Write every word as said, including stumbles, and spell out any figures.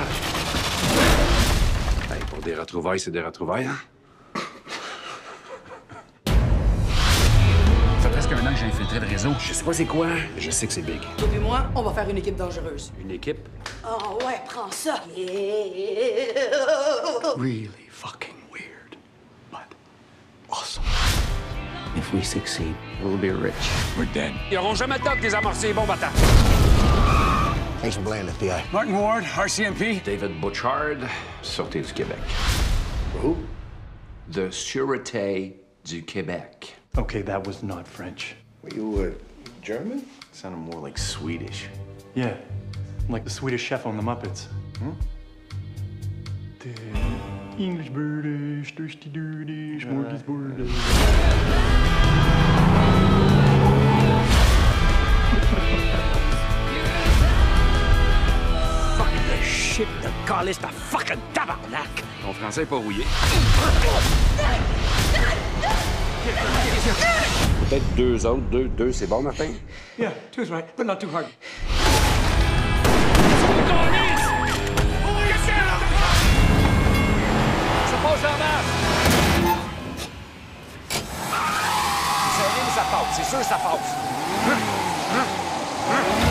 Hey, pour des retrouvailles, c'est des retrouvailles, hein? Ça fait presque un an que j'ai infiltré le réseau. Je sais pas c'est quoi, mais je sais que c'est big. Toi et moi, on va faire une équipe dangereuse. Une équipe? Oh ouais, prends ça. Really fucking weird, but awesome. If we succeed, we'll be rich. We're dead. Ils auront jamais le temps de désamorcer les bombes à temps. Thanks for blaming F B I. Martin Ward, R C M P. David Bouchard, Sûreté du Québec. Who? De Sûreté du Québec. Okay, that was not French. Were you uh, German? Sounded more like Swedish. Yeah, like the Swedish chef on the Muppets. Hmm? The English British, thirsty dirty, smorgasbord. Fucking the shit, the calice, the fucking tabarnak! Ton français est pas rouillé. Peut-être deux autres. Deux, deux, c'est bon, Martin? Yeah, two's right, but not too hard. Ça passe en masse! C'est serré, mais ça passe. C'est sûr que ça passe.